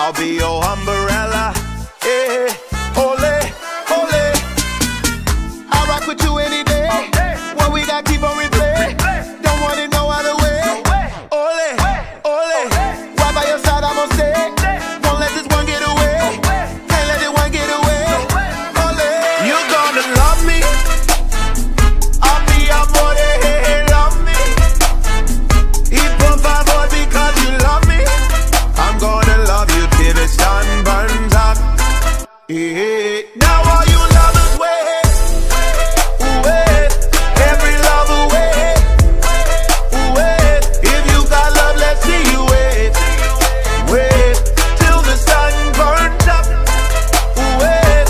I'll be your umbrella. Hey, ole, ole. I rock with you any day. What we got, keep on replay. Don't want it no other way. Ole, ole. Right by your side, I'm gonna stay. Won't let this one get away. Can't let it one get away. Ole, you're gonna love me. I'll be your boy, hey, love me. Y por favor, because you love me, I'm gonna love you till the sun burns up. Yeah. Now all you lovers wait, wait. Every lover wait, wait. If you got love, let's see you wait, wait. Till the sun burns up, wait.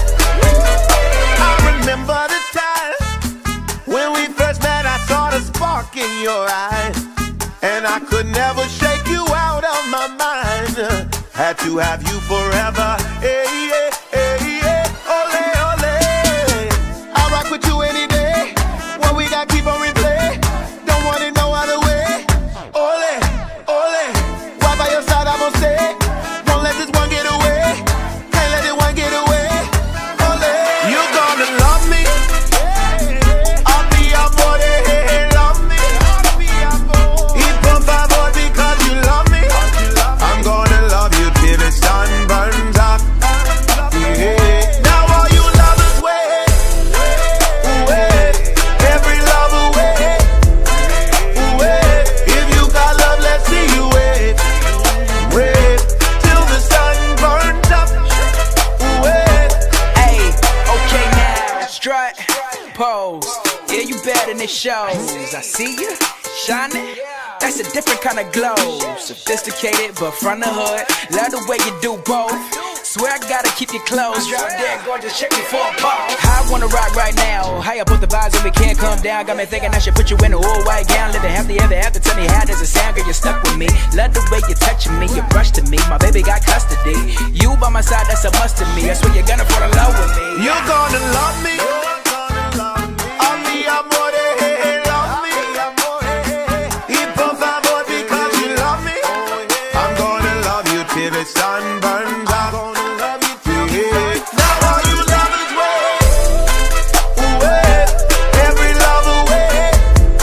I remember the time when we first met. I saw the spark in your eyes, and I could never shake you out of my mind. Had to have you forever. Hey, yeah, hey, yeah. Ole, ole. I rock with you any day. What we got, keep on replay. Don't want it no other way. Ole, ole. Right by your side, I'm gonna stay. Won't let this one get away. Can't let it one get away. Ole, you're gonna love me. I'll be your boy, hey, love me. Y por favor, because you love me, I'm gonna love you till the sun burns up. Yeah. Now all you lovers wait, wait. Every lover wait, wait. If you got love, let's see you wait, wait. Till the sun burns up, wait. Hey, okay now, strut, pose. Yeah, you better than it shows. I see you shining. That's a different kind of glow. Sophisticated, but from the hood. Love the way you do both. Swear I gotta keep you close. Drop dead, gorgeous, check me for a ball. I wanna rock right now. High up with the vibes and we can't come down. Got me thinking I should put you in a all white gown. Living happily ever after. Tell me how does it sound, girl? You're stuck with me. Love the way you're touching me. You brush to me. My baby got custody. You by my side, that's a must to me. I swear you're gonna fall in love with me. You're gonna love me. I'll be your boy, hey, love me. Y por favor, because you love me, I'm gonna love you till the sun burns up. Yeah. Now all you lovers wait, wait. Every lover wait,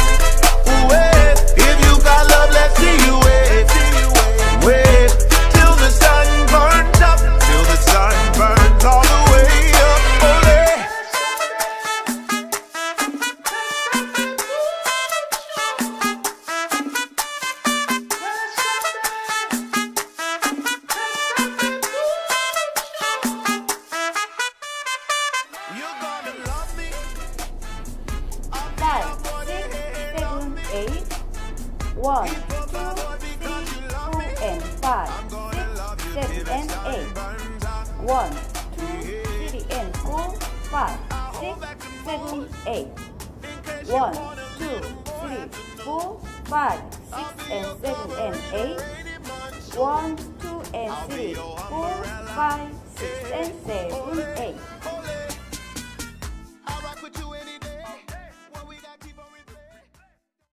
wait. If you got love, let's see you wait, wait. Till the sun burns up, till the sun burns all the way up. Ole. You're gonna love me. 5, 6, 7, 8. 1, 2, 3, 4, and 5, 6, 7, and 8. 1, 2, 3, and 4, 5, 6, 7, 8. 1, 2, 3, 4, 5, 6, and 7, and 8. 1, 2, and 3, 4, 5, 6, and 7.